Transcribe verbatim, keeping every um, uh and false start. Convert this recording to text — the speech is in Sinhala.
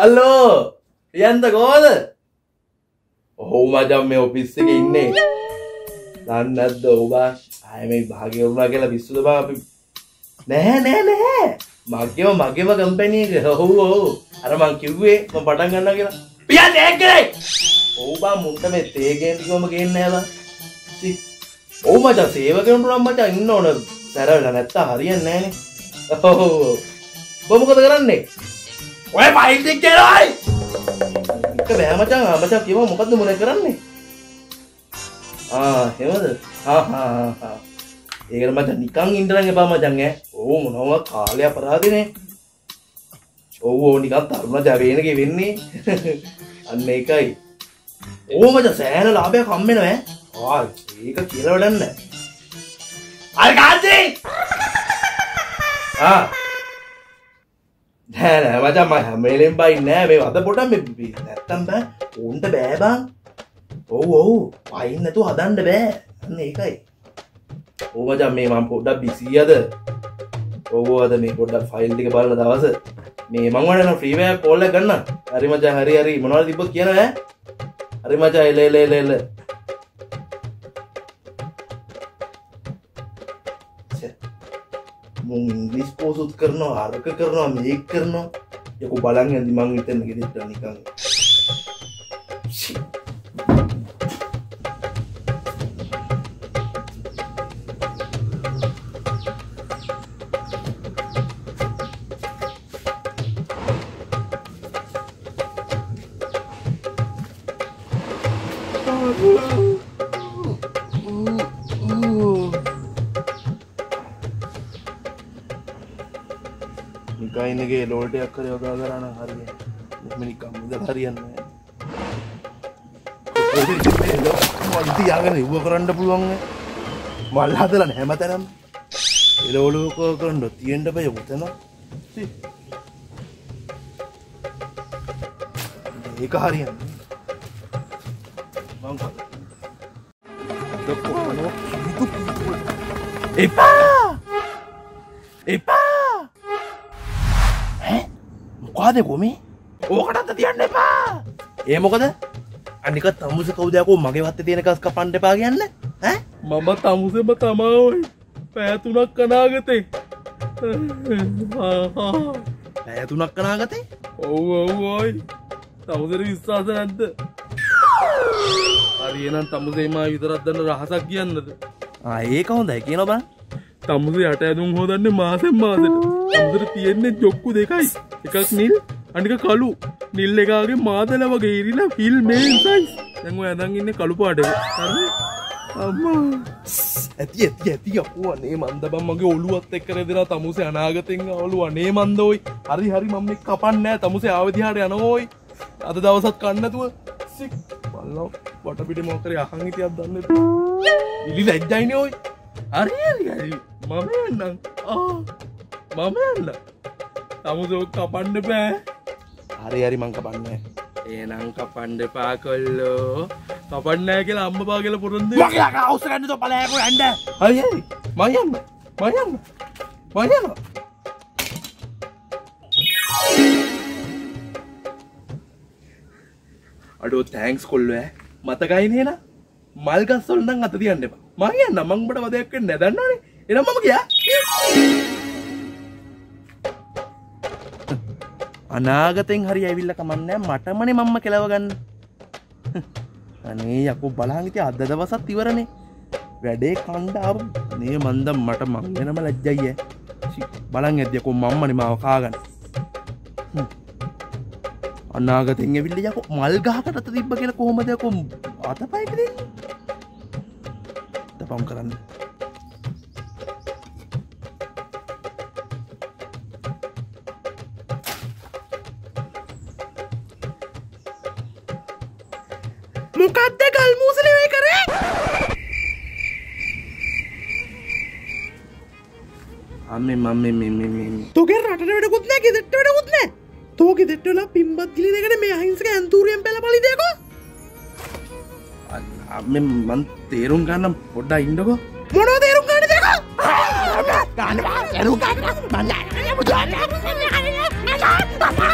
හලෝ යන්ද කොහොමද? ඔව් මචං මේ ඔෆිස් එකේ ඉන්නේ. දන්නේ නැද්ද ඔබ ආයේ මේ භාග්‍ය වුණා කියලා පිස්සුද බං අපි නෑ නෑ නෑ මගේම මගේම කම්පැනි එක. ඔව් ඔව් අර මං කිව්වේ මම පටන් ගන්නවා කියලා. පියා දෙයක් කරේ. ඔව් බං මුන්ට මේ තේ ගේන්න කිව්වම ගේන්නේ නෑ බං. සි ඔව් මචං සේවකයන්ට නම් මචං ඉන්න ඕන. සැර වෙලා නැත්තම් හරියන්නේ නෑනේ. ඔව් ඔබ මොකද කරන්නේ? ඔය ෆයිල් එක කරයි. එක බෑ මචං. ආ මචං කියව මොකද්ද මොනේ කරන්නේ? ආ එහෙමද? හා හා හා ඒකට මචං නිකන් ඉඳන් එපා මචං ඈ. ඔව් මොනවා කාලය අපරාධනේ. ඔව් ඔව් නිකන් තරුණ ජවේනගේ වෙන්නේ. අන්න ඒකයි. ඔව් මචං සෑහෙන ලාභයක් හම් වෙනවා ඈ. ආ ඒක කියලා වැඩක් නැහැ. අර කාන්ති! ආ නෑ නෑ මචං මම හැම වෙලෙම බයින්නේ නෑ මේ වද පොඩක් මේ නැත්තම් බෑ උන්ට බෑ බං. ඔව් ඔව් බයින්න නැතුව හදන්න බෑ. අන්න ඒකයි. ඔව් මචං මේ මම පොඩ්ඩක් බිසි අද. ඔව් අද මේ පොඩ්ඩක් ෆයිල් ටික බලන දවස මේ මම වඩන ෆ්‍රී වයර් කෝල් එක ගන්න. හරි මචං හරි හරි මොනවද තිබ්බොත් කියනවා ඈ. හරි මචං එල එල එල එල. මුන් ඉංග්‍රීසි පොසොත් කරනවා අරක කරනවා මේක කරනවා. යකෝ බලන් යන්දි මං හිතන්නේ ගෙදරට නිකන්. නිකයිනගේ ලෝල්ටයක් කරේ යොදා ගන්න හරියන්නේ. මෙහෙම නිකන් ඉඳලා හරියන්නේ නැහැ. මල් තියාගෙන ඉව කරන්න පුළුවන් නේ. මල් හදලා නැහැ මතරම්. එළවලුක කරන්න තියෙන්න බෑ උතන. ඒක හරියන්නේ. මං කොහොමද? එපා! එපා! මොකද කොමේ? ඕකටත් තියන්න එපා. ඒ මොකද? අනික තමුස කවුද යකෝ මගේ වත්තේ තියෙන කස් කපන්න එපා කියන්නේ? ඈ? මම තමුසෙම තමයි. පැය තුනක් අනාගතේ. පැය තුනක් අනාගතේ? ඔව් ඔව් ඔයි. තමුසෙට විශ්වාස නැද්ද? හරි එහෙනම් තමුසේ මා විතරක් දන්න රහසක් කියන්නද? ආ ඒක හොඳයි කියනවා බං. තමුසේ යට ඇඳුම් හොදන්නේ මාසෙන් මාසෙට. තමුසෙට තියෙන්නේ ජොක්කු දෙකයි. එකක් නිල් අනික කළු. නිල් එකගේ මාදල වගේ ඉරිලා ෆිල් මේන් සයිස්. දැන් ඔය අඳන් ඉන්නේ කළු පාට එක. හරිද? අම්මා. ඇති ඇති ඇති අපෝ අනේ මන්ද බං මගේ ඔළුවත් එක්ක රෙදෙනා තමුසේ අනාගතෙන් ඔළුව අනේ මන්ද ඔයි. හරි හරි මම මේ කපන්නේ නැහැ. තමුසේ ආව දිහාට යනවා ඔයි. අද දවසක් කන්න නැතුව සික් බලනවා වටපිට මොකක් කරේ අහන් හිටියක් දන්නේ නැහැ. ඉලි ලැජ්ජයිනේ ඔයි. හරි හරි හරි මම යන්නම්. ආ මම යන්න. තමුසේ කපන්න බෑ. හරි හරි මං කපන්නේ. එහෙනම් කපන්න එපා කොල්ලෝ. කපන්නේ නැහැ කියලා අම්මා කියලා පොරොන්දු. මගේ අකා අවශ්‍ය ගන්න තෝ පළයකෝ යන්න. හරි හරි මං යන්න. මං යන්න. මං යන්න. අඩෝ තෑන්ක්ස් කොල්ලෝ ඈ. මතකයි නේන? මල් ගස් වල නම් අත තියන්න එපා. මං යන්න මං උඹට වදයක් වෙන්නේ නැහැ දන්නවනේ. එහෙනම් මම ගියා. අනාගතෙන් හරි ඇවිල්ලා කමන්නේ මටමනේ මම්ම කෙලව ගන්න. අනේ යකෝ බලහන් ඉතින් අද දවසත් ඉවරනේ. වැඩේ කණ්ඩ ආව මේ මන්ද මට මං වෙනම ලැජ්ජයි ඈ. බලන් ඇද්ද යකෝ මම්මනේ මාව කාගන්න. අනාගතෙන් ඇවිල්ලා යකෝ මල් ගහකට අත තිබ්බ කියලා කොහොමද යකෝ අතපය දෙන්නේ? තපම් කරන්නේ. මොකද්ද ගල් මූසලේ වේ කරේ? අම්මේ මම්මේ මේ මේ මේ තෝගේ රටට වැඩකුත් නැහැ ගෙදරට වැඩකුත් නැහැ. තෝගේ දෙට්ට වල පිම්බත් ගිලි දෙකට මේ අහිංසක ඇන්තූරියම් පෙළපලි දෙකෝ. අම්මේ මන් තේරුම් ගන්න පොඩ්ඩක් ඉන්නකෝ. මොනවද තේරුම් ගන්න දෙකෝ? ගන්න බා තේරුම් ගන්න මන්